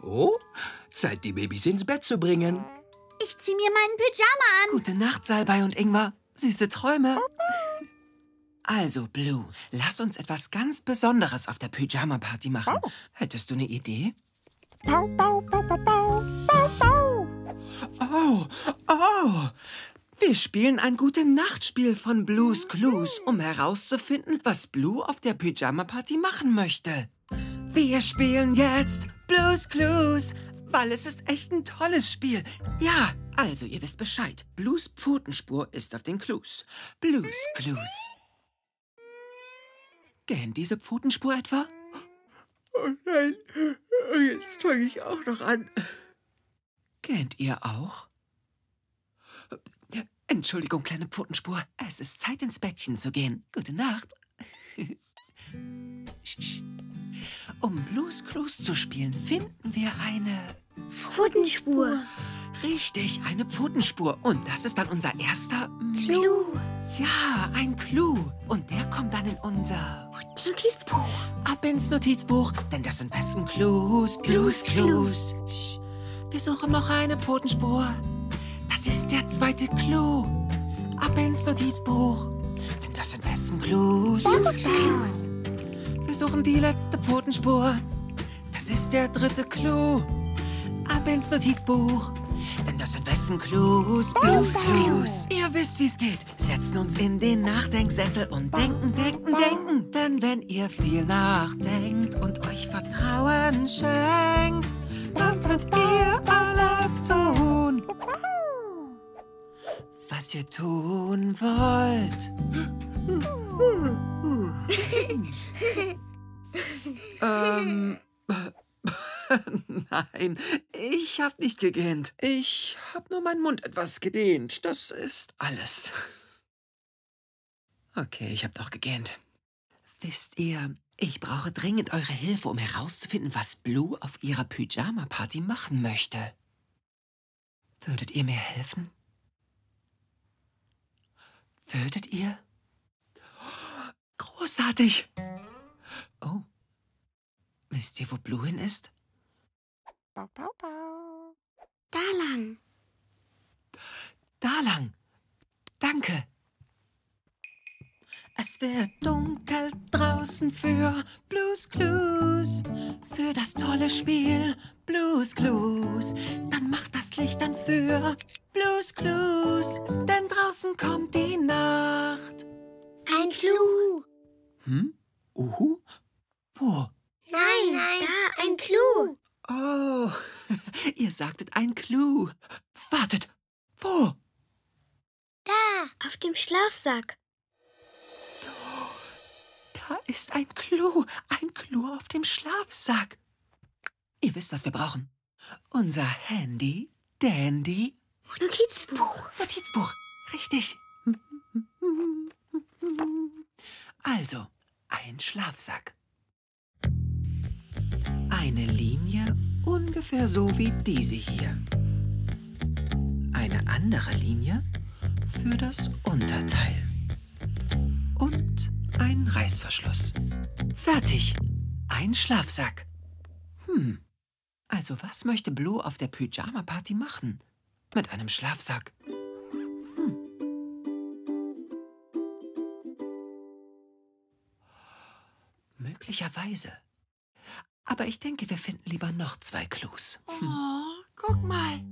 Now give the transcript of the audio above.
Oh, Zeit, die Babys ins Bett zu bringen. Ich zieh mir meinen Pyjama an. Gute Nacht, Salbei und Ingwer. Süße Träume. Also, Blue, lass uns etwas ganz Besonderes auf der Pyjama-Party machen. Hättest du eine Idee? Oh. Wir spielen ein Gute-Nacht-Spiel von Blues Clues, um herauszufinden, was Blue auf der Pyjama-Party machen möchte. Wir spielen jetzt Blues Clues, weil es ist echt ein tolles Spiel. Ja, also ihr wisst Bescheid. Blues Pfotenspur ist auf den Clues. Blues Clues. Gähnt diese Pfotenspur etwa? Oh nein, jetzt fange ich auch noch an. Gähnt ihr auch? Entschuldigung, kleine Pfotenspur. Es ist Zeit, ins Bettchen zu gehen. Gute Nacht. Um Blues Clues zu spielen, finden wir eine... Pfotenspur. Richtig, eine Pfotenspur. Und das ist dann unser erster... Clou. Ja, ein Clou. Und der kommt dann in unser... Notizbuch. Ab ins Notizbuch, denn das sind besten Clues. Blues Clues. Wir suchen noch eine Pfotenspur. Das ist der zweite Clou. Ab ins Notizbuch, denn das sind besten Clues. Wir suchen die letzte Pfotenspur. Das ist der dritte Clou. Ab ins Notizbuch, denn das sind besten Clues. Blues Clues. Ihr wisst, wie's geht. Setzen uns in den Nachdenksessel und denken. Denn wenn ihr viel nachdenkt und euch Vertrauen schenkt, dann könnt ihr alles tun, was ihr tun wollt. Nein, ich hab nicht gegähnt. Ich hab nur meinen Mund etwas gedehnt. Das ist alles. Okay, ich hab doch gegähnt. Wisst ihr, ich brauche dringend eure Hilfe, um herauszufinden, was Blue auf ihrer Pyjama-Party machen möchte. Würdet ihr mir helfen? Würdet ihr? Großartig! Oh. Wisst ihr, wo Blue hin ist? Da lang. Da lang. Danke. Es wird dunkel draußen für Blues Clues. Für das tolle Spiel Blues Clues. Dann macht das Licht an für Blues Clues. Denn draußen kommt die Nacht. Ein Clou. Wo? Nein, da, ein Clou. Oh, ihr sagtet ein Clou. Wartet, wo? Da, auf dem Schlafsack. Da ist ein Clou auf dem Schlafsack. Ihr wisst, was wir brauchen. Unser Handy, Dandy. Notizbuch, richtig. Also, ein Schlafsack. Eine Linie ungefähr so wie diese hier. Eine andere Linie für das Unterteil. Und ein Reißverschluss. Fertig. Ein Schlafsack. Also was möchte Blue auf der Pyjama-Party machen? Mit einem Schlafsack. Möglicherweise. Aber ich denke, wir finden lieber noch 2 Clues. Oh, guck mal.